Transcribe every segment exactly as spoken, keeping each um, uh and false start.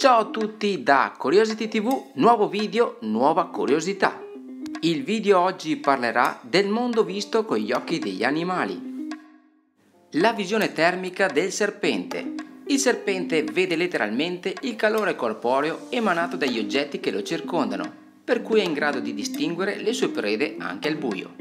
Ciao a tutti da Curiosity tivù, nuovo video, nuova curiosità. Il video oggi parlerà del mondo visto con gli occhi degli animali. La visione termica del serpente. Il serpente vede letteralmente il calore corporeo emanato dagli oggetti che lo circondano, per cui è in grado di distinguere le sue prede anche al buio.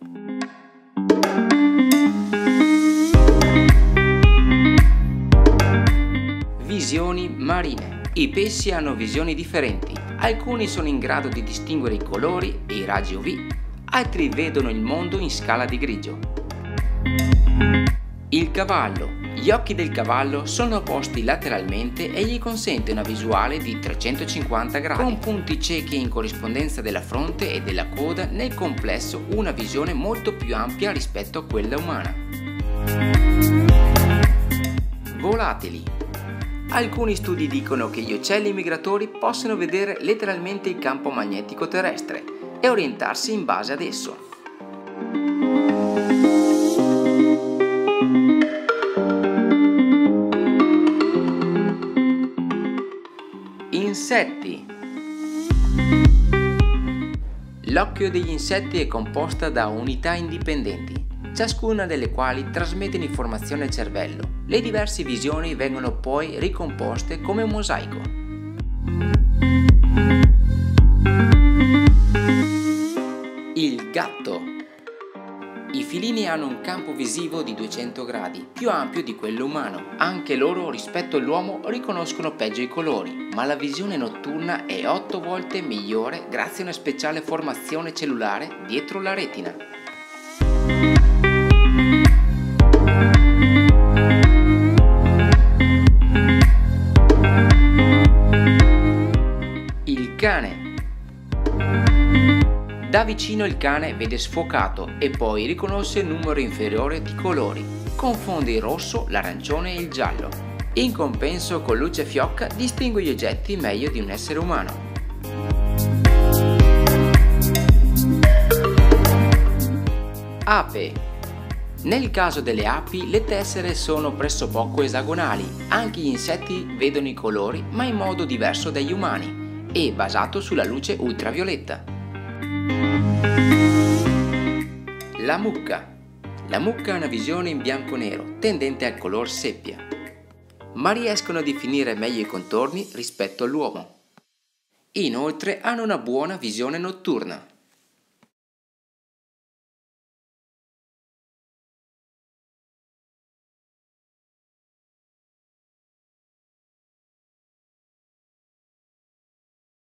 Visioni marine. I pesci hanno visioni differenti, alcuni sono in grado di distinguere i colori e i raggi U V, altri vedono il mondo in scala di grigio. Il cavallo. Gli occhi del cavallo sono posti lateralmente e gli consente una visuale di trecentocinquanta gradi, con punti ciechi in corrispondenza della fronte e della coda, nel complesso una visione molto più ampia rispetto a quella umana. Volatili. Alcuni studi dicono che gli uccelli migratori possono vedere letteralmente il campo magnetico terrestre e orientarsi in base ad esso. Insetti. L'occhio degli insetti è composta da unità indipendenti, ciascuna delle quali trasmette informazioni al cervello. Le diverse visioni vengono poi ricomposte come un mosaico. Il gatto. I felini hanno un campo visivo di duecento gradi, più ampio di quello umano. Anche loro rispetto all'uomo riconoscono peggio i colori, ma la visione notturna è otto volte migliore grazie a una speciale formazione cellulare dietro la retina. Il cane. Da vicino il cane vede sfocato e poi riconosce il numero inferiore di colori, confonde il rosso, l'arancione e il giallo. In compenso, con luce fiocca distingue gli oggetti meglio di un essere umano. Ape. Nel caso delle api, le tessere sono pressopoco esagonali, anche gli insetti vedono i colori ma in modo diverso dagli umani e basato sulla luce ultravioletta. La mucca. La mucca ha una visione in bianco-nero, tendente al color seppia, ma riescono a definire meglio i contorni rispetto all'uomo. Inoltre hanno una buona visione notturna.